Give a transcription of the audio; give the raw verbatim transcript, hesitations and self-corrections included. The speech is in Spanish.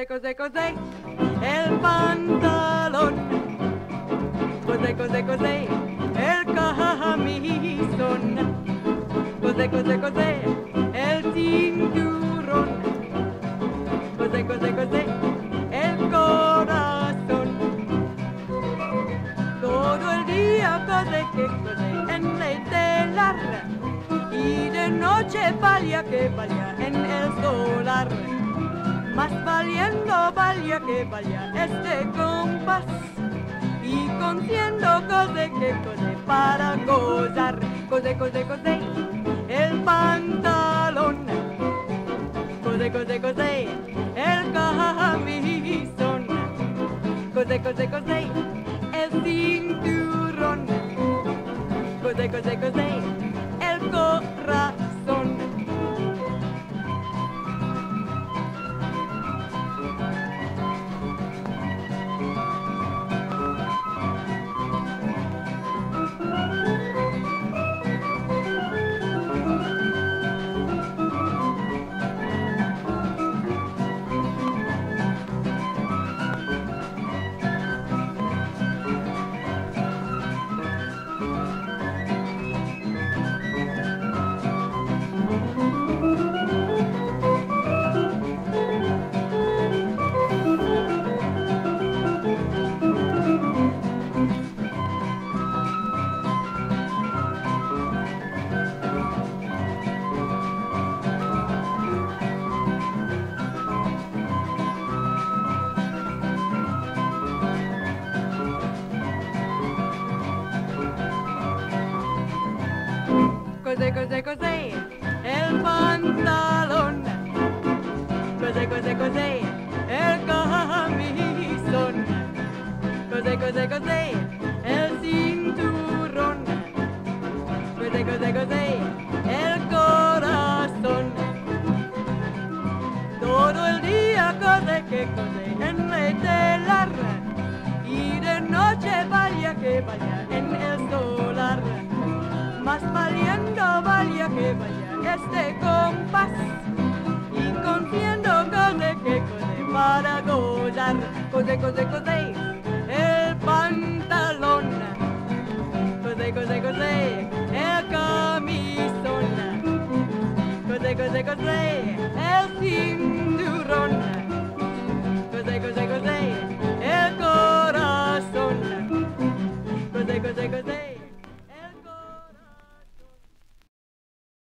cosé, cosé, cosé el pantalón. Cosé, cosé, cosé el camisón. Cosé, cosé, cosé el cinturón. Cosé, cosé, cosé el corazón. Todo el día cosé que cosé en el telar y de noche valía que valía en el solar. Más valiendo valía que valía este compás y conciendo cosé que cosé para gozar. Cosé, cosé, cosé el pantalón. Cosé, cosé, cosé el camisón. Cosé, cosé, cosé el cinturón. Cosé, cosé, cosé el corazón. Cosé, cosé, cosé el pantalón. Cosé, cosé, cosé el camisón. Cosé, cosé, cosé el cinturón. Cosé, cosé, cosé el corazón. Todo el día cosé que cosé en el telar y de noche valía que valía en el solar. Más valiendo valía que valía este compás y conciendo cosé que cosé para gozar. Cosé, cosé, cosé el pantalón. Cosé, cosé, cosé el camisón. Cosé, cosé, cosé el cinturón.